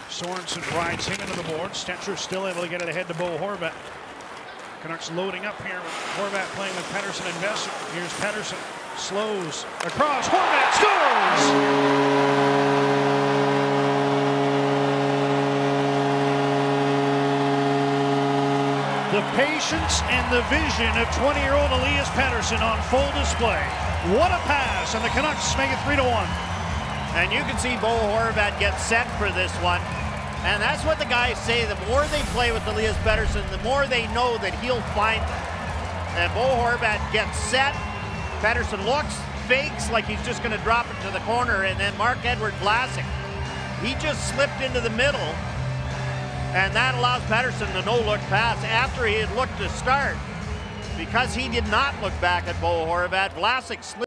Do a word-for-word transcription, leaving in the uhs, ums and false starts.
Sorensen rides him into the board. Stetcher still able to get it ahead to Bo Horvat. Canucks loading up here with Horvat playing with Pettersson and Vesser. Here's Pettersson. Slows across. Horvat scores! The patience and the vision of twenty-year-old Elias Pettersson on full display. What a pass, and the Canucks make it three to one. And you can see Bo Horvat get set for this one. And that's what the guys say. The more they play with Elias Pettersson, the more they know that he'll find them. And Bo Horvat gets set. Pettersson looks, fakes like he's just going to drop it to the corner. And then Marc-Edouard Vlasic, he just slipped into the middle. And that allows Pettersson the no-look pass after he had looked to start. Because he did not look back at Bo Horvat, Vlasic slipped.